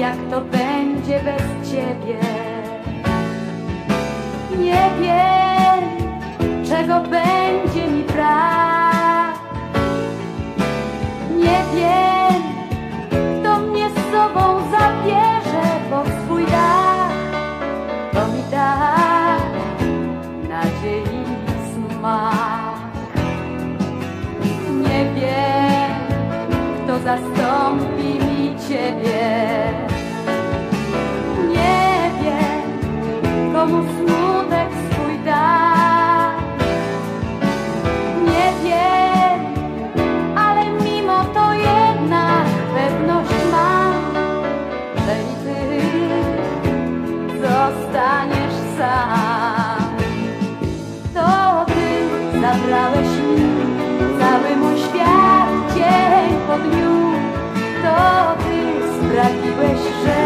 jak to będzie bez ciebie. Nie wiem, czego będzie mi brak. Nie wiem, kto mnie z sobą zabierze pod swój dach. To mi da nadziei smak. Nie wiem, kto zastąpi mi ciebie. Nie wiem, komu smutek swój da. Nie wiem, ale mimo to jednak pewność mam, że i ty zostaniesz sam. To ty zabrałeś mi cały mój świat dzień po dniu. To ty sprawiłeś, że